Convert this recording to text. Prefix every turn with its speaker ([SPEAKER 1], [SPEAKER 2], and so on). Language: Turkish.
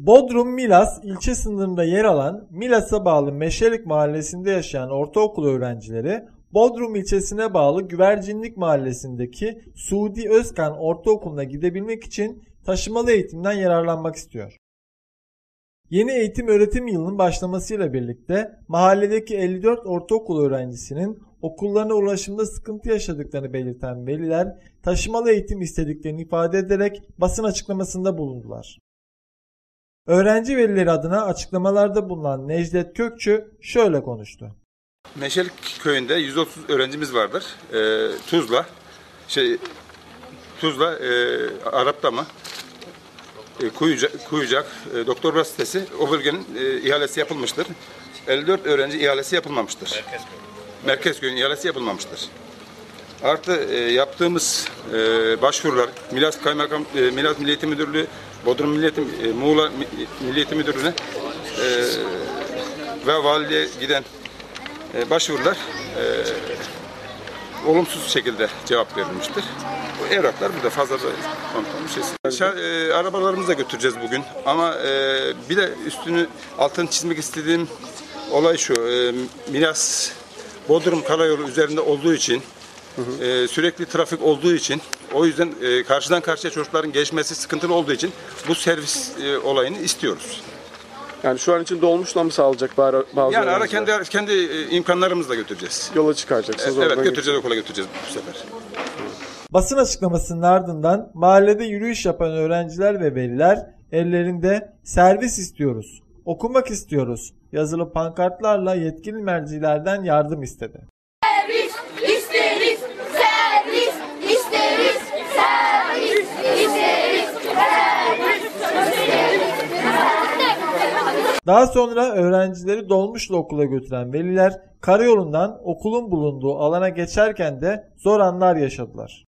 [SPEAKER 1] Bodrum Milas ilçe sınırında yer alan Milas'a bağlı Meşelik mahallesinde yaşayan ortaokul öğrencileri Bodrum ilçesine bağlı Güvercinlik mahallesindeki Suudi Özkan Ortaokulu'na gidebilmek için taşımalı eğitimden yararlanmak istiyor. Yeni eğitim öğretim yılının başlamasıyla birlikte mahalledeki 54 ortaokul öğrencisinin okullarına ulaşımda sıkıntı yaşadıklarını belirten veliler taşımalı eğitim istediklerini ifade ederek basın açıklamasında bulundular. Öğrenci velileri adına açıklamalarda bulunan Necdet Kökçü şöyle konuştu.
[SPEAKER 2] Meşelik köyünde 130 öğrencimiz vardır. Tuzla, Arapdamı, Kuyucak, Doktor sitesi o bölgenin ihalesi yapılmıştır. 54 öğrenci ihalesi yapılmamıştır. Merkezköy'ün ihalesi yapılmamıştır. Artı yaptığımız başvurular Milas Kaymakam, Milas Milli Eğitim Müdürlüğü, Bodrum Muğla Milli Eğitim Müdürlüğü'ne ve valiliğe giden başvurular olumsuz şekilde cevap verilmiştir. Bu evraklar burada fazla bir şey. Arabalarımızı da götüreceğiz bugün ama bir de altını çizmek istediğim olay şu. Milas Bodrum Karayolu üzerinde olduğu için sürekli trafik olduğu için o yüzden karşıdan karşıya çocukların geçmesi sıkıntılı olduğu için bu servis olayını istiyoruz.
[SPEAKER 3] Yani şu an için dolmuşla mı sağlayacak bazı
[SPEAKER 2] yani kendi imkanlarımızla götüreceğiz.
[SPEAKER 3] Yola çıkaracaksınız.
[SPEAKER 2] Evet, götüreceğiz, okula götüreceğiz bu sefer.
[SPEAKER 1] Basın açıklamasının ardından mahallede yürüyüş yapan öğrenciler ve veliler ellerinde servis istiyoruz, okumak istiyoruz yazılı pankartlarla yetkili mercilerden yardım istedi.
[SPEAKER 4] Servis isteriz, servis isteriz, servis isteriz, servis isteriz.
[SPEAKER 1] Daha sonra öğrencileri dolmuşla okula götüren veliler karayolundan okulun bulunduğu alana geçerken de zor anlar yaşadılar.